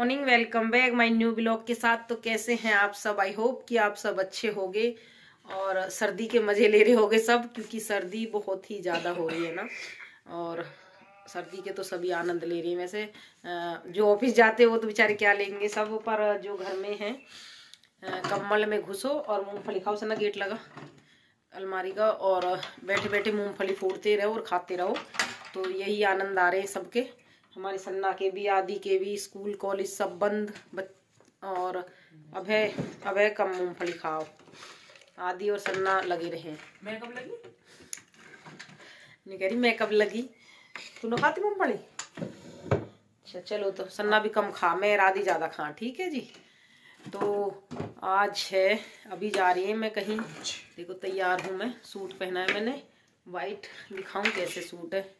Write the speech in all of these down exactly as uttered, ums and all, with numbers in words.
Morning, welcome back my new blog के साथ। तो कैसे हैं आप सब? आई होप कि आप सब अच्छे होंगे और सर्दी के मजे ले रहे होंगे सब, क्योंकि सर्दी बहुत ही ज़्यादा हो रही है ना। और सर्दी के तो सभी आनंद ले रही हैं। वैसे जो ऑफिस जाते हैं वो तो बेचारे क्या लेंगे सब, पर जो घर में हैं कम्बल में घुसो और मूंगफली खाओ। से ना गेट लगा अलमारी का, और बैठे बैठे मूंगफली फोड़ते रहो और खाते रहो। तो यही आनंद आ रहे हैं सबके। हमारे सन्ना के भी, आदि के भी, स्कूल कॉलेज सब बंद। और अब है अब है कम मूंगफली खाओ। आदि और सन्ना लगे रहे। मैं कब लगी? नहीं कह रही मैं कब लगी। तू ना खाती मूंगफली? अच्छा चलो, तो सन्ना भी कम खा, मैं आदि ज़्यादा खा। ठीक है जी। तो आज है, अभी जा रही है मैं कहीं। देखो तैयार हूँ मैं, सूट पहना है मैंने वाइट। दिखाऊं कैसे सूट है,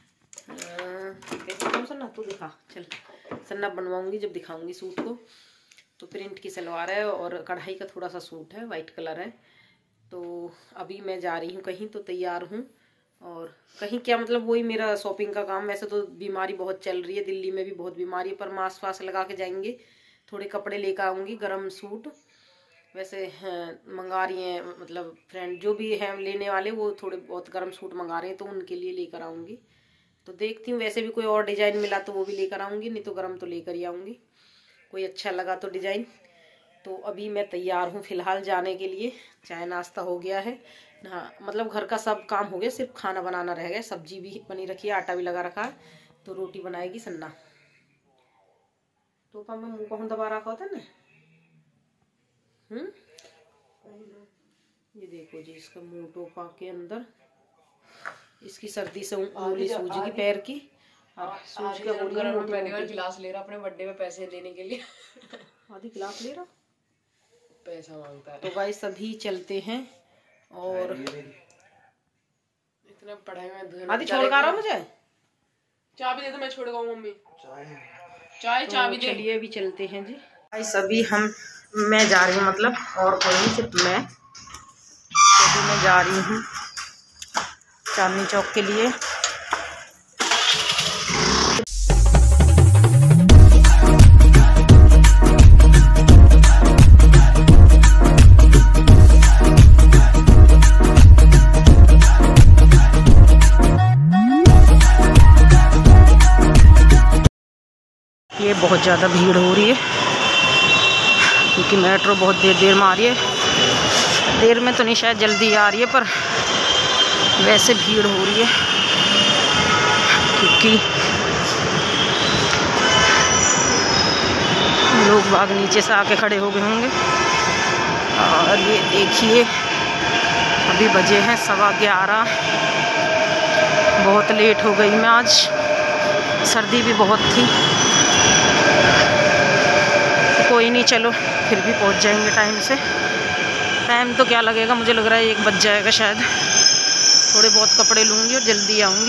कैसे कौन सन्ना तू दिखा। चल सन्ना बनवाऊंगी जब दिखाऊंगी सूट को। तो प्रिंट की सलवार है और कढ़ाई का थोड़ा सा सूट है, वाइट कलर है। तो अभी मैं जा रही हूँ कहीं, तो तैयार हूँ। और कहीं क्या मतलब, वही मेरा शॉपिंग का काम। वैसे तो बीमारी बहुत चल रही है, दिल्ली में भी बहुत बीमारी है, पर मास्क वास्क लगा के जाएंगे। थोड़े कपड़े लेकर आऊँगी, गर्म सूट। वैसे मंगा रही हैं, मतलब फ्रेंड जो भी हैं लेने वाले, वो थोड़े बहुत गर्म सूट मंगा रहे हैं, तो उनके लिए लेकर आऊँगी। तो देखती हूँ, वैसे भी कोई और डिज़ाइन मिला तो वो भी लेकर आऊँगी, नहीं तो गर्म तो लेकर ही आऊँगी। कोई अच्छा लगा तो डिज़ाइन। तो अभी मैं तैयार हूँ फ़िलहाल जाने के लिए। चाय नाश्ता हो गया है, हाँ मतलब घर का सब काम हो गया, सिर्फ खाना बनाना रह गया। सब्जी भी बनी रखी है, आटा भी लगा रखा है। तो रोटी बनाएगी सन्ना। तो मैं मुँह को दबा रखा होता ना। हम्म ये देखो जी, इसका मुँह टोपा के अंदर। इसकी सर्दी से उंगली सूझेगी पैर की। सूझ के पहली बार गिलास ले रहा अपने बर्थडे में पैसे देने के लिए। आधी गिलास ले रहा, पैसा मांगता है। तो गाइस सभी चलते हैं। और इतना पढ़ाई में आधी छोड़ कर आ रहा मुझे। चाबी दे दो, मैं छोड़ गाऊं मम्मी। चाय चाय चाबी दे। चलिए अभी चलते हैं जी। गाइस अभी हम मैं जा रही हूँ, मतलब और कोई नहीं, सिर्फ मैं। तो अभी मैं जा रही हूँ चांदनी चौक के लिए। ये बहुत ज़्यादा भीड़ हो रही है, क्योंकि मेट्रो बहुत देर देर में आ रही है। देर में तो नहीं, शायद जल्दी आ रही है, पर वैसे भीड़ हो रही है। क्योंकि लोग बाग नीचे से आके खड़े हो गए होंगे। और ये देखिए, अभी बजे हैं सवा ग्यारह। बहुत लेट हो गई मैं आज, सर्दी भी बहुत थी। तो कोई नहीं, चलो फिर भी पहुंच जाएंगे टाइम से। टाइम तो क्या लगेगा, मुझे लग रहा है एक बज जाएगा शायद। थोड़े बहुत कपड़े लूँगी और जल्दी आऊँगी।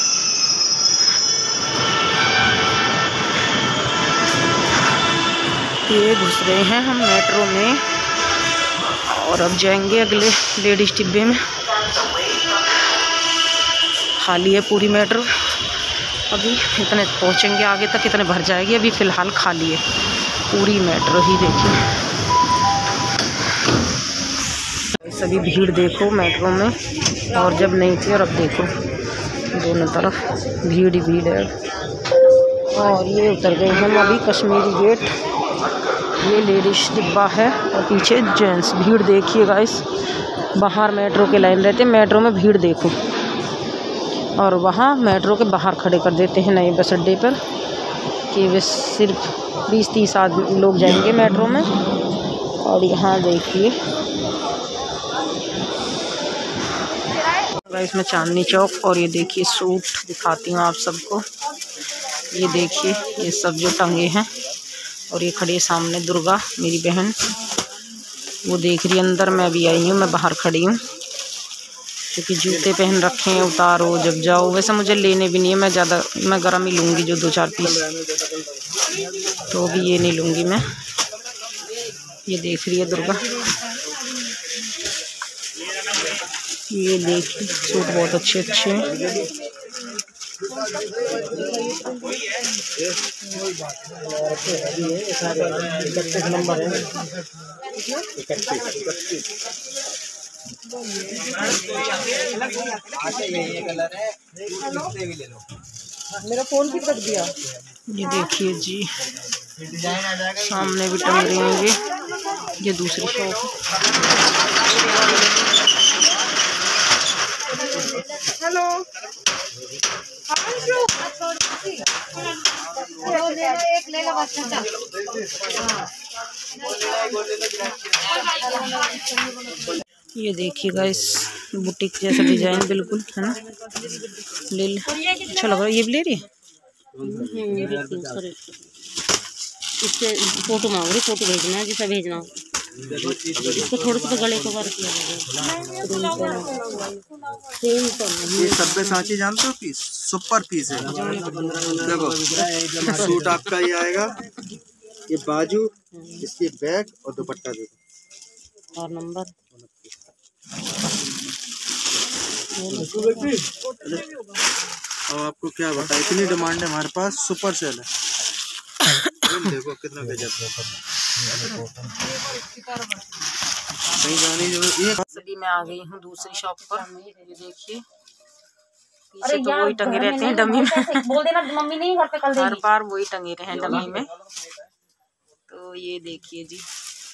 ये घुस गए हैं हम मेट्रो में, और अब जाएंगे अगले लेडीज डिब्बे में। खाली है पूरी मेट्रो। अभी इतने पहुँचेंगे आगे तक, इतने भर जाएगी। अभी फ़िलहाल खाली है पूरी मेट्रो ही। देखिए सभी भीड़ देखो मेट्रो में, और जब नहीं थी और अब देखो, दोनों तरफ भीड़ ही भीड़ है। और ये उतर गए हम अभी कश्मीरी गेट। ये लेडीज डिब्बा है और पीछे जेंट्स। भीड़ देखिए गाइस, बाहर मेट्रो के लाइन रहते हैं, मेट्रो में भीड़ देखो। और वहाँ मेट्रो के बाहर खड़े कर देते हैं नए बस अड्डे पर, कि वे सिर्फ बीस तीस आदमी लोग जाएंगे मेट्रो में। और यहाँ देखिए गाइस में चांदनी चौक। और ये देखिए सूट दिखाती हूँ आप सबको। ये देखिए ये सब जो टंगे हैं। और ये खड़ी है सामने दुर्गा मेरी बहन, वो देख रही है अंदर। मैं भी आई हूँ, मैं बाहर खड़ी हूँ, क्योंकि जूते पहन रखे हैं। उतारो जब जाओ। वैसे मुझे लेने भी नहीं है, मैं ज़्यादा मैं गर्म ही लूँगी, जो दो चार पीस। तो भी ये नहीं लूँगी मैं। ये देख रही है दुर्गा। ये देखिए सूट बहुत अच्छे अच्छे हैं। इकतीस नंबर है। मेरा फोन भी रख दिया। ये देखिए जी, सामने भी टंग रही होंगी। ये दूसरी शॉप हेलो एक ले लो बस। ये देखिएगा इस बुटीक जैसा डिजाइन बिल्कुल है ना। ले ले, अच्छा लग रहा है। ये भी ले रही है। इससे फोटो मांग रही, फोटो भेजना है जिसे भेजना हो। इसको थोड़ा सा गले को बार किया ये सब्बे सांची जानते हो पीस, सुपर पीस है। देखो सूट आपका ये आएगा, ये बाजू, इसकी बैक और दुपट्टा देखो और नंबर। और आपको क्या बताए, इतनी डिमांड है हमारे पास, सुपर सेल है। देखो कितना गजब नहीं जानी जो ये। सभी मैं आ गई हूँ दूसरी शॉप पर। ये देखिए पीछे तो वही टंगे रहते हैं डमी में। बोल देना मम्मी नहीं घर पे कल हर बार वही टंगे रहे हैं डमी में। तो ये देखिए जी,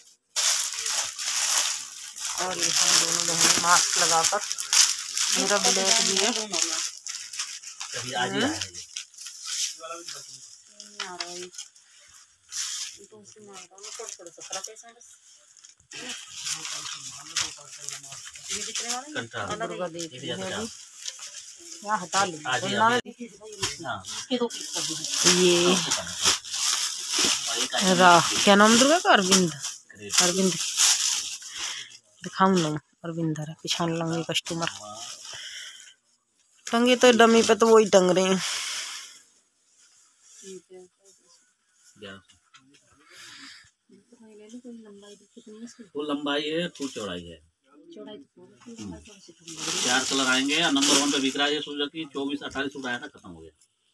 और ये हम दोनों बहनें मास्क लगाकर, मेरा ब्लैक भी है। हटा लो ये राह क्या नाम दुर्गा का? अरविंद। अरविंद दिखाऊं ना, अरविंद है पिछान लंगे कस्टमर टंगे तो डमी पे तो वही टंग रहे हैं। फुल लंबाई है, फुल चौड़ाई है। चार कलर आएंगे। नंबर वन पे बिक रहा है ये सुजुकी, चौबीस अट्ठाईस सूट आया था, खत्म हो गया।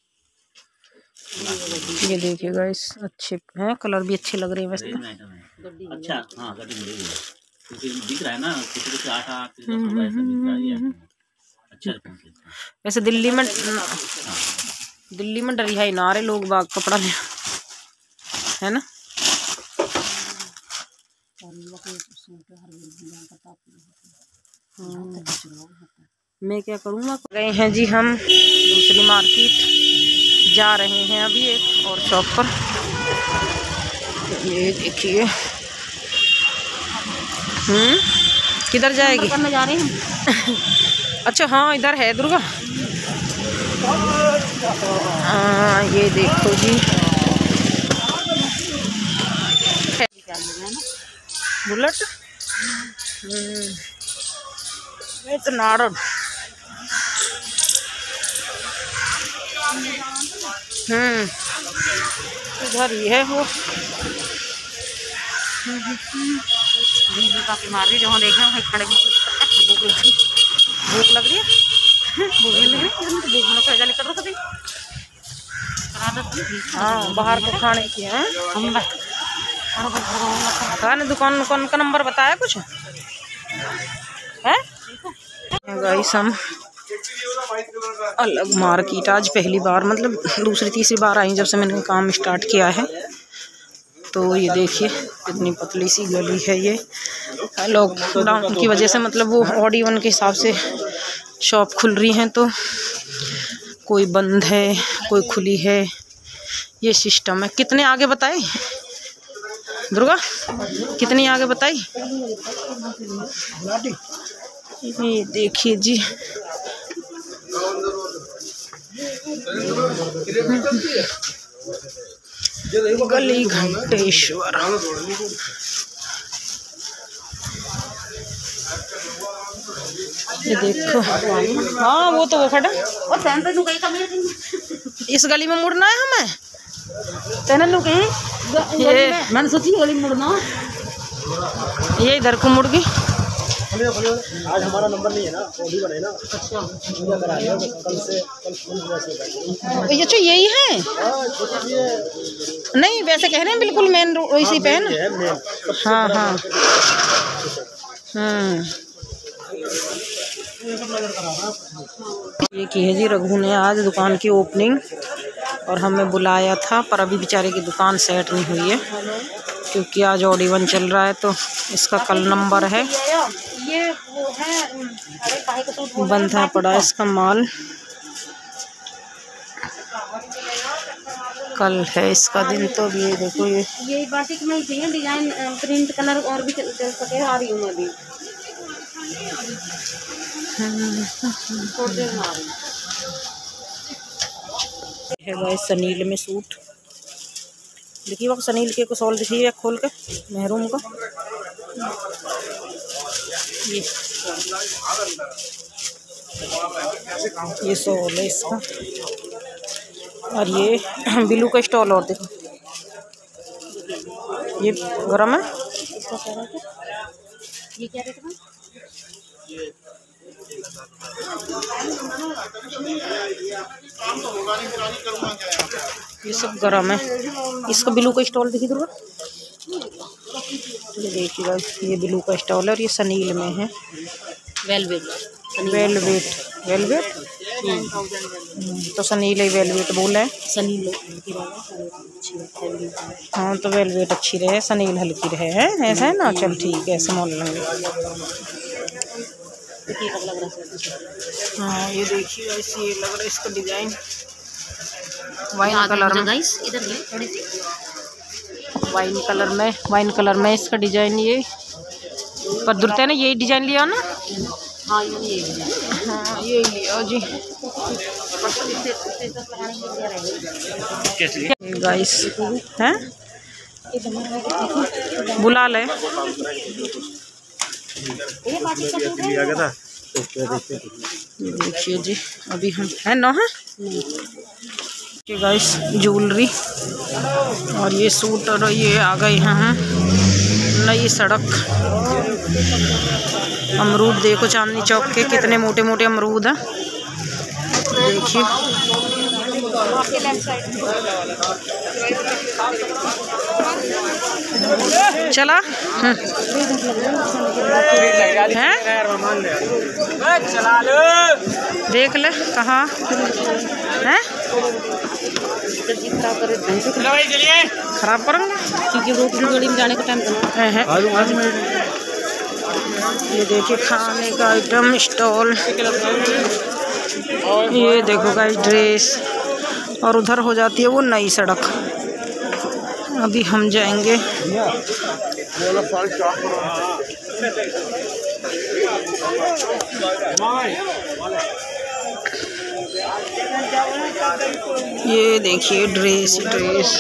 ये देखिएगा इस अच्छे हैं, कलर भी अच्छे लग रहे हैं वैसे। अच्छा हाँ गड्डी मिलेगी क्योंकि दिख रहा है ना, किसी किसी आठ आठ ऐसा दिख रहा है। अच्छा वैसे दिल्ली में दिल्ली में डरी है ना रहे लोग बाग कपड़ा ले, है ना। मैं क्या करूँगा। गए हैं जी हम दूसरी मार्केट, जा रहे हैं अभी एक और शॉप पर। ये देखिए हम्म किधर जाएगी? में जा रहे हैं। अच्छा हाँ इधर है दुर्गा। हाँ ये देखो जी, बुलेट हम्म तो नाड़ हम्म इधर ही है वो। काफी मार रही, जहाँ देख रहे हैं खड़े भूख लग भूख लग रही है। भूख लग रही है, भूख में कर रहा था। हाँ बाहर को खाने की है। खाने दुकान दुकान का नंबर बताया कुछ है? गाइस हम अलग मार्केट आज पहली बार, मतलब दूसरी तीसरी बार आई जब से मैंने काम स्टार्ट किया है। तो ये देखिए कितनी पतली सी गली है ये। लॉकडाउन की वजह से मतलब वो ऑड इवन के हिसाब से शॉप खुल रही हैं, तो कोई बंद है कोई खुली है, ये सिस्टम है। कितने आगे बताए दुर्गा, कितनी आगे बताई? ये देखिए जी गली घंटेश्वर। ये देखो हाँ वो तो वो खड़ा। इस गली में मुड़ना है हमें। तेने लोग ये मैंने सोची गली मुड़ना, ये इधर को मुड़ गई। आज हमारा नंबर नहीं है ना, वो भी बने ना। अच्छा करा लिया कल से, कल अच्छा यही है। नहीं वैसे कह रहे हैं बिल्कुल मेन रोड इसी पे है ना। हाँ हाँ हम्म। ये की है जी रघु ने आज दुकान की ओपनिंग और हमें बुलाया था, पर अभी बेचारे की दुकान सेट नहीं हुई है क्योंकि आज ऑडी वन चल रहा है, तो इसका कल नंबर है। ये वो है बंद है पड़ा इसका माल, कल है इसका दिन। तो ये देखो ये ये बाटिक में ही चाहिए डिजाइन, प्रिंट कलर और भी चल चल सके। आ रही हूँ मैं अभी थोड़ी देर में आ रही हूँ। है भाई सनील में सूट, देखिए वो सनील के को सॉल दिखिए खोल के महरूम का। ये ये सॉल है इसका, और ये ब्लू का स्टॉल। और देखो ये गरम है। ये क्या रेट में? ये सब गरम है। इसका ब्लू का स्टॉल देखिए दूर, ये देखिए गाइस ये ब्लू का स्टॉल है और ये सनील में है। वेलवेट वेलवेट वेलवेट तो सनील ही वेलवेट बोला है। सनील हाँ तो वेलवेट अच्छी रहे, सनील हल्की रहे है, ऐसा है ना। चल ठीक है, ऐसे मोल लेंगे। हाँ ये देखिए गाइस ये लग रहा है इसका डिजाइन वाइन कलर में, इधर थोड़ी सी वाइन कलर में, वाइन कलर में इसका डिजाइन। ये पर दुर्ते ने यही डिजाइन लिया ना। हाँ ये हाँ यही लिया जी गाइस हैं। बुला ले देखिए जी, अभी हम है ना है कि गाइस ज्वेलरी और ये सूट, और ये आ गए हैं नई सड़क। अमरूद देखो चांदनी चौक के कितने मोटे मोटे अमरूद हैं, देखिए। चला है, देख ले कहाँ है। खराब करेंगे क्योंकि रोटी जोड़ी में जाने का टाइम है। ये देखिए खाने का आइटम स्टॉल, ये देखो गाइस ड्रेस, और उधर हो जाती है वो नई सड़क। अभी हम जाएंगे ये देखिए ड्रेस ड्रेस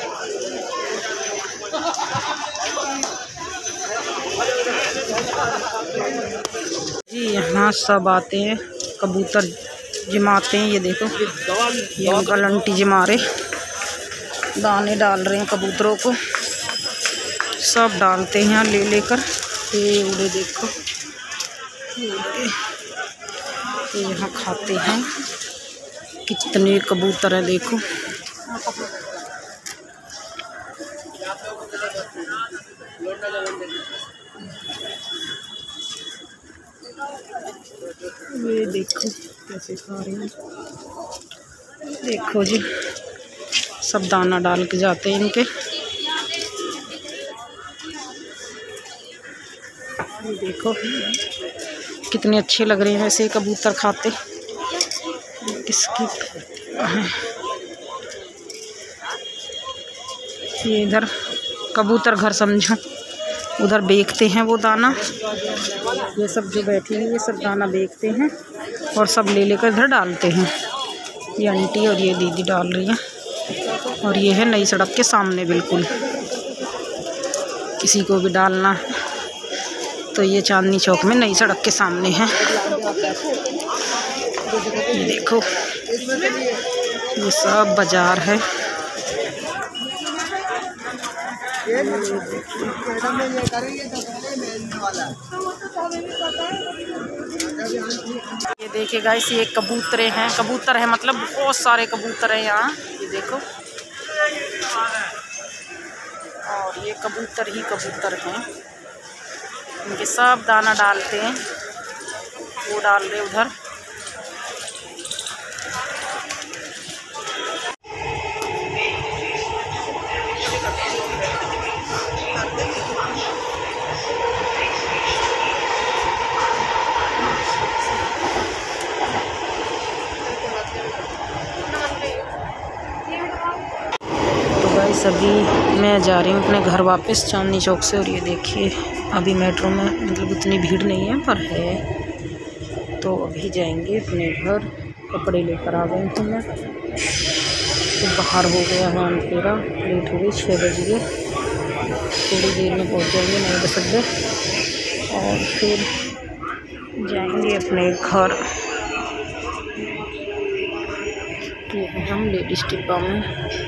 जी। यहाँ सब आते हैं, कबूतर जिमाते हैं। ये देखो ये अंकल आंटी जिमा रहे, दाने डाल रहे हैं कबूतरों को, सब डालते हैं यहाँ ले लेकर। ये उड़े देखो, ये यहाँ खाते हैं। कितने कबूतर हैं देखो। ये देखो कैसे खा रहे हैं, देखो जी सब दाना डाल के जाते हैं इनके। देखो कितने अच्छे लग रहे हैं वैसे कबूतर खाते। किसकी ये इधर कबूतर घर समझो, उधर बेचते हैं वो दाना। ये सब जो बैठी हैं ये सब दाना बेचते हैं और सब ले लेकर इधर डालते हैं। ये आंटी और ये दीदी डाल रही हैं, और ये है नई सड़क के सामने बिल्कुल। किसी को भी डालना तो ये चांदनी चौक में नई सड़क के सामने है। ये देखो ये सब बाजार है। ये देखिए गाइस, ये कबूतरे हैं, कबूतर है मतलब बहुत सारे कबूतर हैं यहाँ, ये देखो। और ये कबूतर ही कबूतर हैं, इनके सब दाना डालते हैं, वो डाल रहे उधर। गाइस अभी मैं जा रही हूँ अपने घर वापस चांदनी चौक से। और ये देखिए अभी मेट्रो में मतलब उतनी भीड़ नहीं है पर है, तो अभी जाएंगे अपने घर। कपड़े लेकर आ गई हूँ मैं, तो बाहर हो गया वहाँ अंधेरा, लेट हो गई, छः बज गए। थोड़ी देर में पहुँच जाएंगे नए बस अड्डे और फिर जाएंगे अपने घर। ये हम लेडीज डिब्बा में।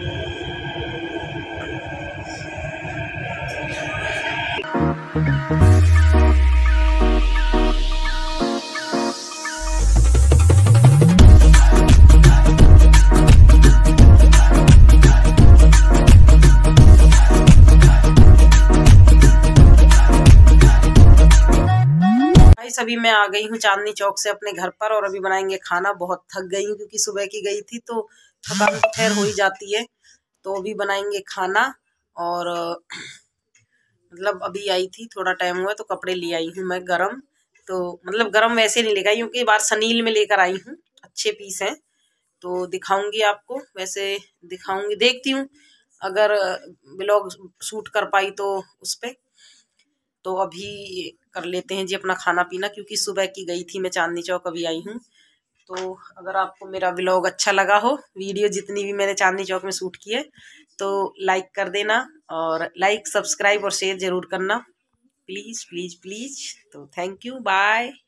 अभी मैं आ गई हूँ चांदनी चौक से अपने घर पर और अभी बनाएंगे खाना। बहुत थक गई हूँ क्योंकि सुबह की गई थी तो थकान तो खैर हो ही जाती है। तो अभी बनाएंगे खाना और मतलब अभी आई थी, थोड़ा टाइम हुआ तो कपड़े ले आई हूँ मैं गरम। तो मतलब गरम वैसे नहीं लेकर आई क्योंकि बार सनील में लेकर आई हूँ, अच्छे पीस हैं तो दिखाऊंगी आपको। वैसे दिखाऊंगी, देखती हूँ अगर ब्लॉग शूट कर पाई तो उस पर। तो अभी कर लेते हैं जी अपना खाना पीना, क्योंकि सुबह की गई थी मैं चांदनी चौक, अभी आई हूँ। तो अगर आपको मेरा व्लॉग अच्छा लगा हो, वीडियो जितनी भी मैंने चांदनी चौक में शूट की है, तो लाइक कर देना और लाइक सब्सक्राइब और शेयर ज़रूर करना, प्लीज़ प्लीज़ प्लीज़। तो थैंक यू, बाय।